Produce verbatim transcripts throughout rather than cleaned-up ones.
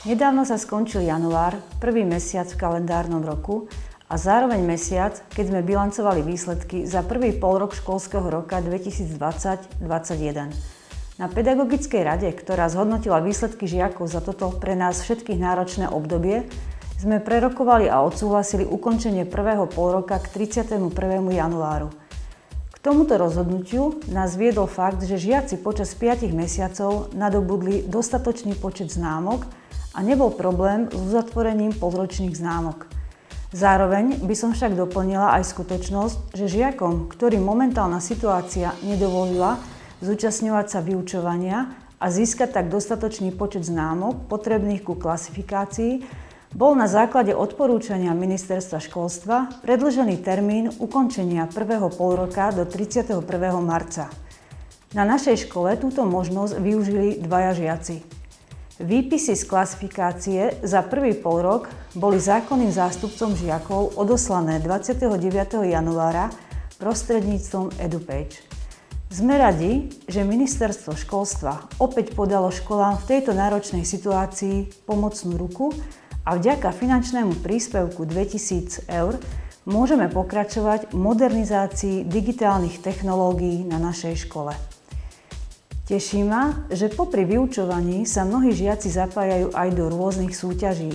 Nedávno sa skončil január, prvý mesiac v kalendárnom roku a zároveň mesiac, keď sme bilancovali výsledky za prvý polrok školského roka dvetisícdvadsať dvadsaťjeden. Na pedagogickej rade, ktorá zhodnotila výsledky žiakov za toto pre nás všetkých náročné obdobie, sme prerokovali a odsúhlasili ukončenie prvého polroka k tridsiatemu prvému januáru. K tomuto rozhodnutiu nás viedol fakt, že žiaci počas piatich mesiacov nadobudli dostatočný počet známok a nebol problém s uzatvorením polročných známok. Zároveň by som však doplnila aj skutočnosť, že žiakom, ktorým momentálna situácia nedovolila zúčastňovať sa vyučovania a získať tak dostatočný počet známok potrebných ku klasifikácii, bol na základe odporúčania Ministerstva školstva predĺžený termín ukončenia prvého polroka do tridsiateho prvého marca. Na našej škole túto možnosť využili dvaja žiaci. Výpisy z klasifikácie za prvý polrok boli zákonným zástupcom žiakov odoslané dvadsiateho deviateho januára prostredníctvom EduPage. Sme radi, že Ministerstvo školstva opäť podalo školám v tejto náročnej situácii pomocnú ruku a vďaka finančnému príspevku dvetisíc eur môžeme pokračovať v modernizácii digitálnych technológií na našej škole. Teší ma, že popri vyučovaní sa mnohí žiaci zapájajú aj do rôznych súťaží.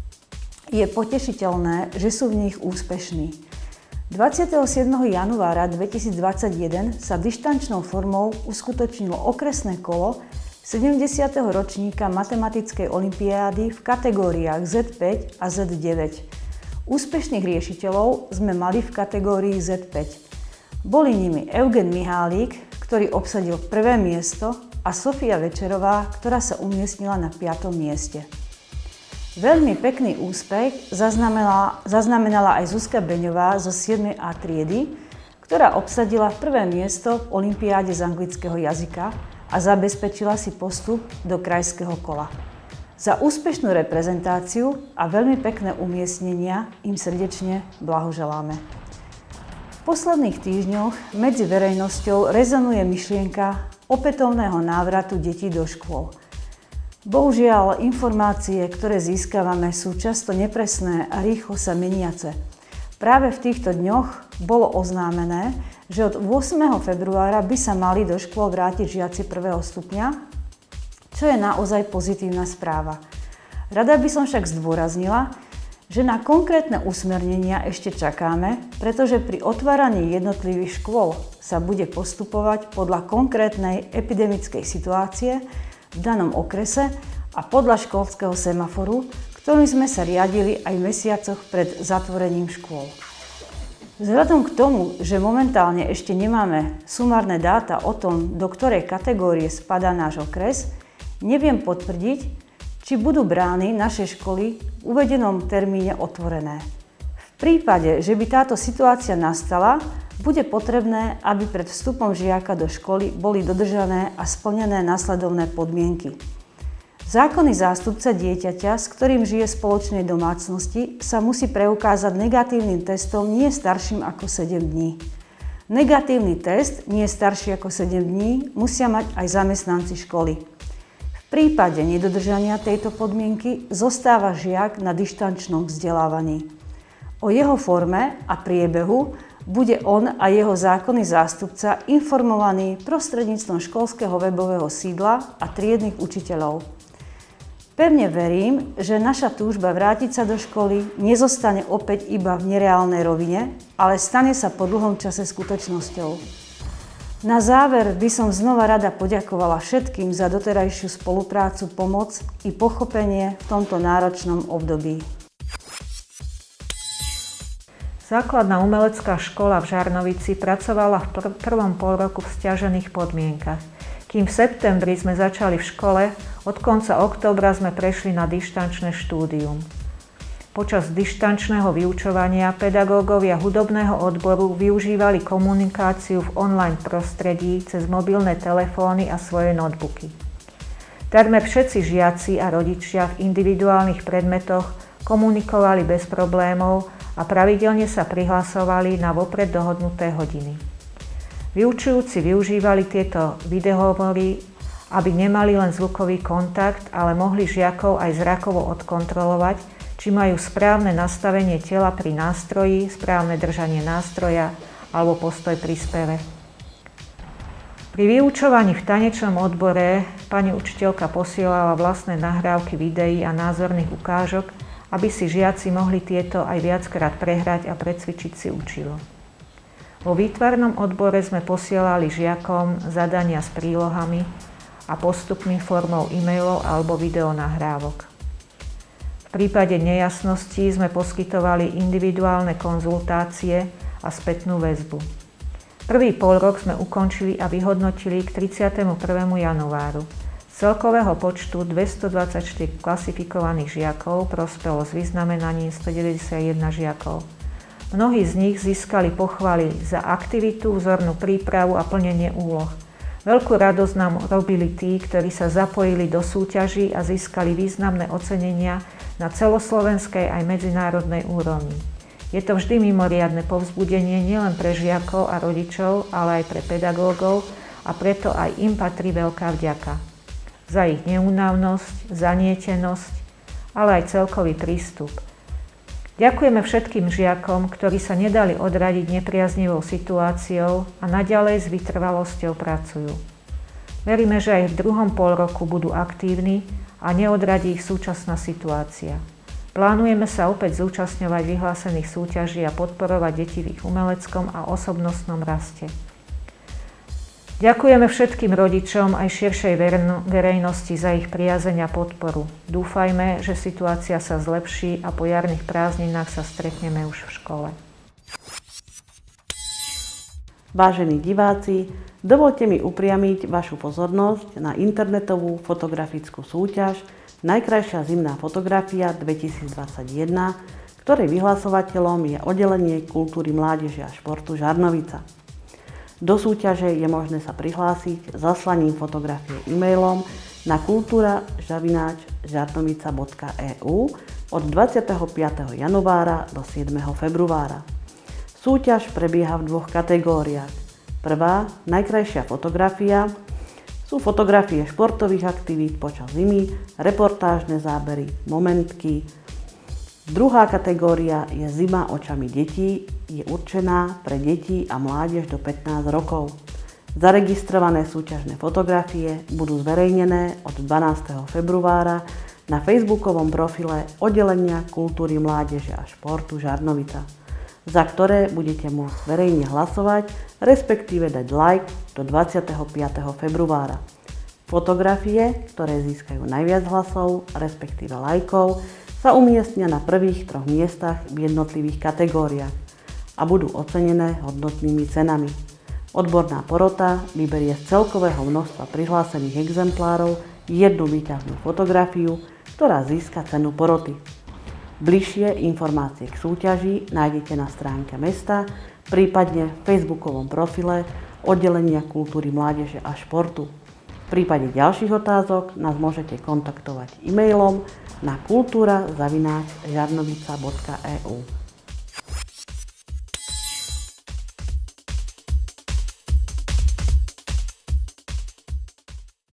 Je potešiteľné, že sú v nich úspešní. dvadsiateho siedmeho januára dvetisícdvadsaťjeden sa dištančnou formou uskutočnilo okresné kolo sedemdesiateho ročníka matematickej olympiády v kategóriách zet päť a zet deväť. Úspešných riešiteľov sme mali v kategórii zet päť. Boli nimi Eugen Mihálik, ktorý obsadil prvé miesto, a Sofia Večerová, ktorá sa umiestnila na piatom mieste. Veľmi pekný úspech zaznamenala, zaznamenala aj Zuzka Beňová zo siedmej A triedy, ktorá obsadila prvé miesto v olympiáde z anglického jazyka a zabezpečila si postup do krajského kola. Za úspešnú reprezentáciu a veľmi pekné umiestnenia im srdečne blahoželáme. V posledných týždňoch medzi verejnosťou rezonuje myšlienka opätovného návratu detí do škôl. Bohužiaľ, informácie, ktoré získavame, sú často nepresné a rýchlo sa meniace. Práve v týchto dňoch bolo oznámené, že od ôsmeho februára by sa mali do škôl vrátiť žiaci prvého stupňa, čo je naozaj pozitívna správa. Rada by som však zdôraznila, že na konkrétne usmernenia ešte čakáme, pretože pri otváraní jednotlivých škôl sa bude postupovať podľa konkrétnej epidemickej situácie v danom okrese a podľa školského semaforu, ktorým sme sa riadili aj v mesiacoch pred zatvorením škôl. Vzhľadom k tomu, že momentálne ešte nemáme sumárne dáta o tom, do ktorej kategórie spadá náš okres, neviem potvrdiť, či budú brány našej školy v uvedenom termíne otvorené. V prípade, že by táto situácia nastala, bude potrebné, aby pred vstupom žiaka do školy boli dodržané a splnené nasledovné podmienky. Zákonný zástupca dieťaťa, s ktorým žije v spoločnej domácnosti, sa musí preukázať negatívnym testom nie starším ako sedem dní. Negatívny test nie starší ako sedem dní musia mať aj zamestnanci školy. V prípade nedodržania tejto podmienky zostáva žiak na dištančnom vzdelávaní. O jeho forme a priebehu bude on a jeho zákonný zástupca informovaný prostredníctvom školského webového sídla a triednych učiteľov. Pevne verím, že naša túžba vrátiť sa do školy nezostane opäť iba v nereálnej rovine, ale stane sa po dlhom čase skutočnosťou. Na záver by som znova rada poďakovala všetkým za doterajšiu spoluprácu, pomoc i pochopenie v tomto náročnom období. Základná umelecká škola v Žarnovici pracovala v pr- prvom polroku v sťažených podmienkach. Kým v septembri sme začali v škole, od konca októbra sme prešli na dištančné štúdium. Počas dištančného vyučovania pedagógovia hudobného odboru využívali komunikáciu v online prostredí cez mobilné telefóny a svoje notebooky. Takmer všetci žiaci a rodičia v individuálnych predmetoch komunikovali bez problémov a pravidelne sa prihlasovali na vopred dohodnuté hodiny. Vyučujúci využívali tieto videohovory aby nemali len zvukový kontakt, ale mohli žiakov aj zrakovo odkontrolovať, či majú správne nastavenie tela pri nástroji, správne držanie nástroja alebo postoj pri speve. Pri vyučovaní v tanečnom odbore pani učiteľka posielala vlastné nahrávky videí a názorných ukážok, aby si žiaci mohli tieto aj viackrát prehrať a precvičiť si učivo. Vo výtvarnom odbore sme posielali žiakom zadania s prílohami a postupmi formou e-mailov alebo videonahrávok. V prípade nejasností sme poskytovali individuálne konzultácie a spätnú väzbu. Prvý polrok sme ukončili a vyhodnotili k tridsiatemu prvému januáru. Z celkového počtu dvestodvadsaťštyri klasifikovaných žiakov prospelo s vyznamenaním stodeväťdesiatjeden žiakov. Mnohí z nich získali pochvaly za aktivitu, vzornú prípravu a plnenie úloh. Veľkú radosť nám robili tí, ktorí sa zapojili do súťaží a získali významné ocenenia na celoslovenskej aj medzinárodnej úrovni. Je to vždy mimoriadne povzbudenie nielen pre žiakov a rodičov, ale aj pre pedagógov a preto aj im patrí veľká vďaka. Za ich neúnavnosť, zanietenosť, ale aj celkový prístup. Ďakujeme všetkým žiakom, ktorí sa nedali odradiť nepriaznivou situáciou a naďalej s vytrvalosťou pracujú. Veríme, že aj v druhom polroku budú aktívni a neodradí ich súčasná situácia. Plánujeme sa opäť zúčastňovať vyhlásených súťaží a podporovať deti v ich umeleckom a osobnostnom raste. Ďakujeme všetkým rodičom aj širšej verejnosti za ich priazeň a podporu. Dúfajme, že situácia sa zlepší a po jarných prázdninách sa stretneme už v škole. Vážení diváci, dovoľte mi upriamiť vašu pozornosť na internetovú fotografickú súťaž Najkrajšia zimná fotografia dvetisícdvadsaťjeden, ktorej vyhlasovateľom je oddelenie kultúry, mládeže a športu Žarnovica. Do súťaže je možné sa prihlásiť zaslaním fotografie e-mailom na kultúra zavináč žarnovica bodka e u od dvadsiateho piateho januára do siedmeho februára. Súťaž prebieha v dvoch kategóriách. Prvá, najkrajšia fotografia, sú fotografie športových aktivít počas zimy, reportážne zábery, momentky. Druhá kategória je zima očami detí, je určená pre deti a mládež do pätnásť rokov. Zaregistrované súťažné fotografie budú zverejnené od dvanásteho februára na facebookovom profile oddelenia kultúry, mládeže a športu Žarnovica, za ktoré budete môcť verejne hlasovať, respektíve dať like do dvadsiateho piateho februára. Fotografie, ktoré získajú najviac hlasov, respektíve lajkov, sa umiestnia na prvých troch miestach v jednotlivých kategóriách a budú ocenené hodnotnými cenami. Odborná porota vyberie z celkového množstva prihlásených exemplárov jednu víťaznú fotografiu, ktorá získa cenu poroty. Bližšie informácie k súťaži nájdete na stránke mesta, prípadne v facebookovom profile oddelenia kultúry, mládeže a športu. V prípade ďalších otázok nás môžete kontaktovať e-mailom na kultúra zavináč žarnovica bodka e u.